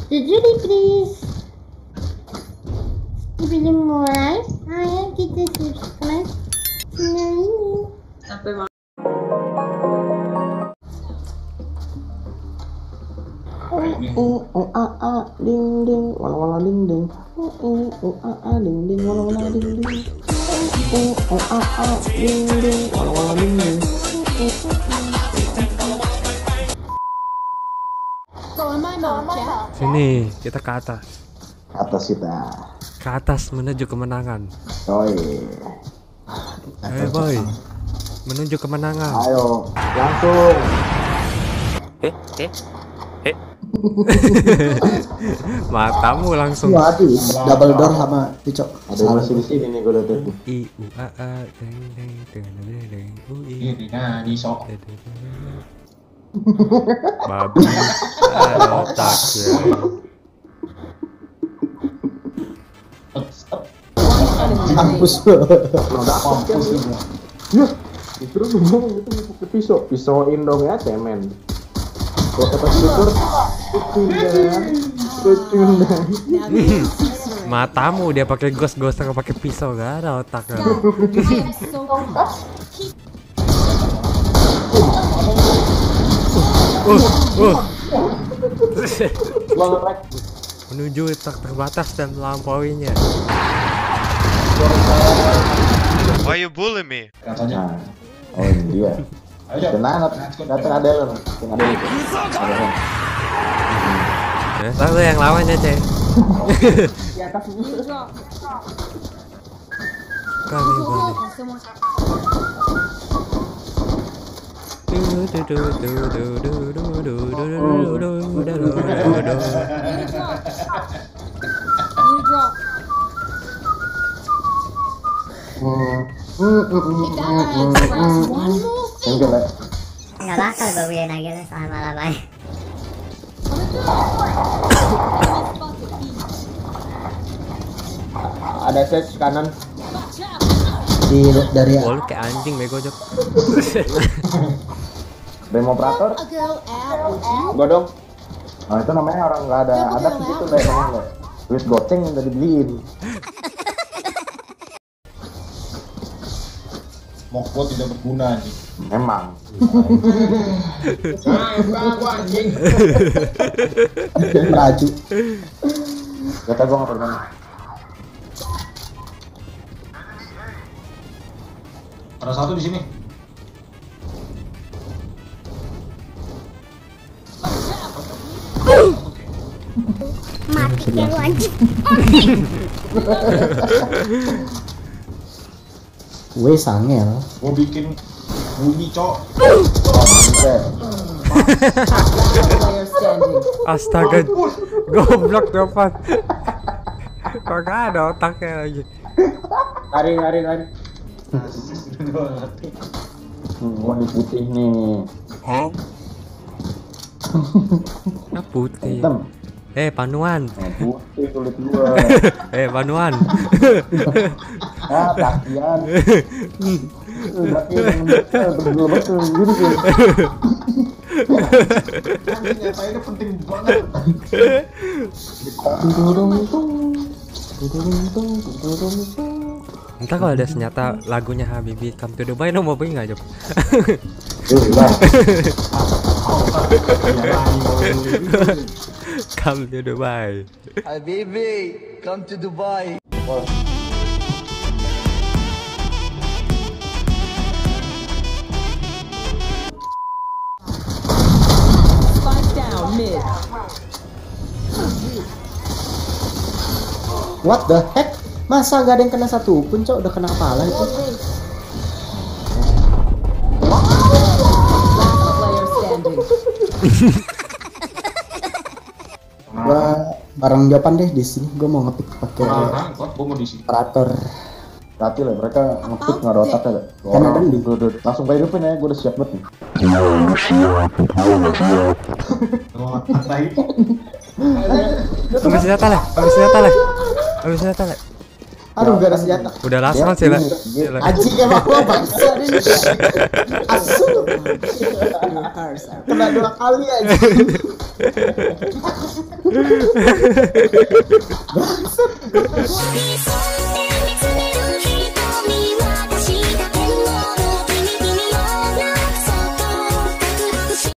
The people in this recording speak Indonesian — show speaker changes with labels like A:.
A: Jujur please. Sebelum mulai, ayo kita subscribe channel ini.
B: Sampai mau.
C: Ding ding wala wala ding ding ding ding wala wala ding ding ding ding wala wala ding ding.
D: Sini, kita ke atas.
C: Atas kita.
D: Ke atas menuju kemenangan.
C: Oi.
D: Ayo boy, menuju kemenangan.
C: Ayo, langsung.
D: Matamu langsung.
E: Waduh, double door sama Picok.
C: Ada masih di sini nih gue lihat tuh.
D: I U A A deng deng deng deng deng U I.
F: Ini nah di sok.
D: Babi. Ada otak ya.
E: Kampus.
C: Mampus ini. Yah, justru bingung itu pakai pisau. Pisauin dong ya, cemen. Kok atas syukur kecundang.
D: Matamu dia pakai ghost pakai pisau, gak ada otaknya. Menuju tak terbatas dan melampauinya.
G: Why you bully me?
C: Nah, oh ini dia. Tenang, datang ada lo, ada itu.
D: Lalu yang lawannya cek. Kali boleh.
A: Nggak bakal gue win aja sama malam.
C: Ada set kanan.
E: Dari
D: Bol kayak anjing bego jok.
C: Demonstrator. Gua dong. Nah itu namanya orang nggak ada di situ deh namanya. Duit goceng yang udah dibeliin.
F: Mokpo tidak berguna anjing.
C: Memang.
F: Gua anjing.
E: Raju.
C: Kata gua nggak pernah.
F: Ada satu di sini.
A: Mati ya lu anjing.
E: Weh sangel.
F: Gua bikin bunyi cok.
D: Astaga, goblok dapat. Kok gak ada otaknya lagi.
C: Lari. Warna putih nih.
D: Nah, putih.
C: Hitam.
D: Panuan.
C: Putih kulit gua.
D: Panuan.
C: Ah, takian. Takian betul gitu sih.
F: Nyatanya penting banget.
D: Entah kalau ada senjata lagunya Habibie Come to Dubai, no mau beli nggak Jok? Come to Dubai.
H: Habibi, come to Dubai.
B: Spike down mid.
E: What the heck? Masa gak ada yang kena satu pun, Cok? Udah kena kepala itu.
B: Player standing.
E: Gua bareng jawaban deh di sini. Gua mau ngepick pakai
F: Gua mau di sini.
E: operator.
C: Berarti lah mereka ngepick nggak ada otaknya lah.
E: Kan ada di.
C: Langsung kayak hidupin ya, gue udah siap banget nih.
F: Gua ngatain.
D: Ambil senjata lah.
E: Aduh, gak ada senjata.
D: Udah langsung sih lah.
E: Anjing emang gua bangsa ini. Asu. Kena 2 kali aja.
A: Bangsat.